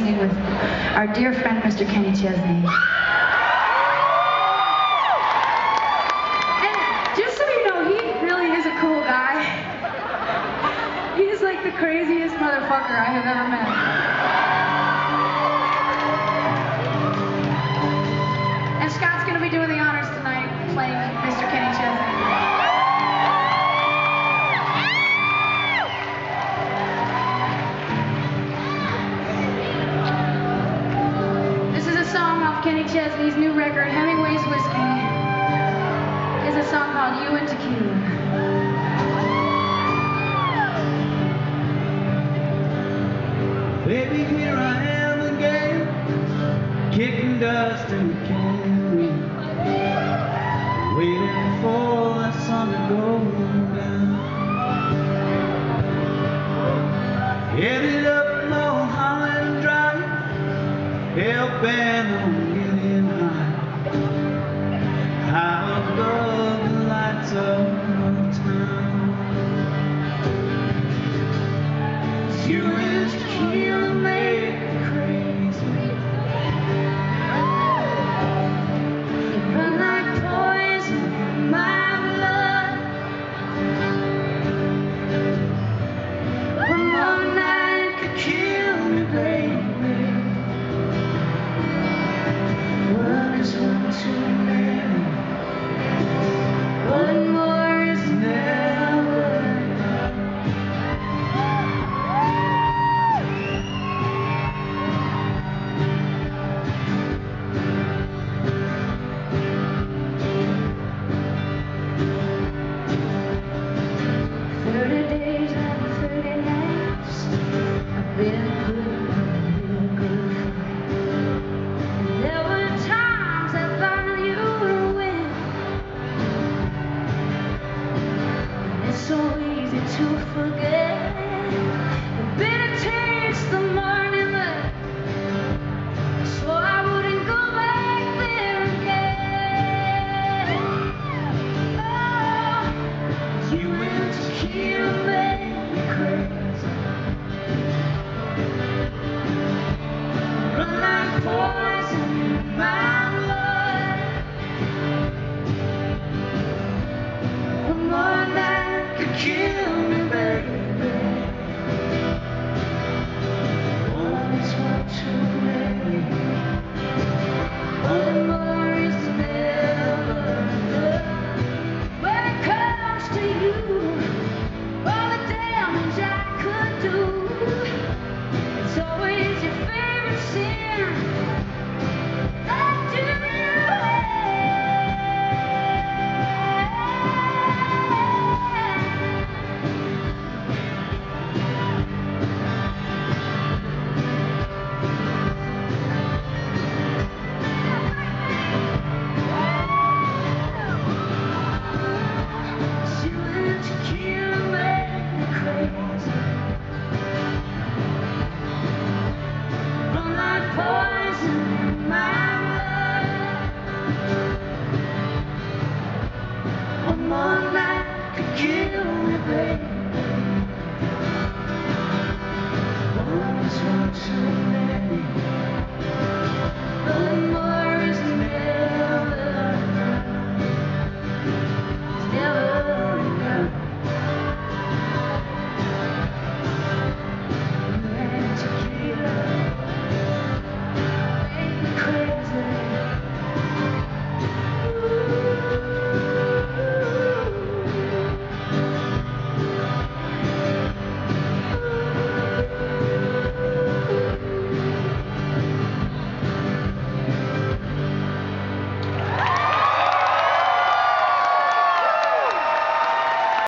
singing with our dear friend, Mr. Kenny Chesney. And just so you know, he really is a cool guy. He's like the craziest motherfucker I have ever met. And Scott's gonna be doing the honors tonight, playing Mr. Kenny Chesney. Kenny Chesney's new record, Hemingway's Whiskey, is a song called You and Tequila. Baby, here I am again, kicking dust in the canyon, waiting for that sun to go down. Headed up Mulholland Drive, hell-bent on getting high above the lights of town. You and tequila make me crazy. You burn like poison in my blood. One more night could kill me, baby. One too many. One more is never enough. "30 days and 30 nights I've been putting up a real good fight. And there were times I thought you would win. And it's so easy to forget the bitter taste the morning left. So I wouldn't go back there again. Oh, you and tequila make me crazy. Run like poison in my blood. One more night could kill me, baby. One is one too